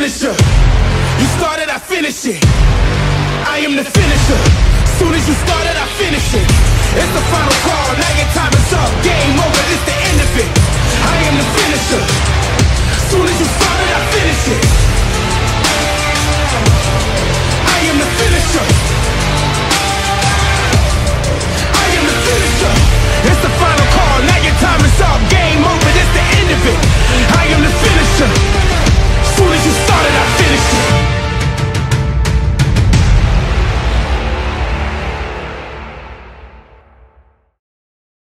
finisher. You started, I finish it. I am the finisher. Soon as you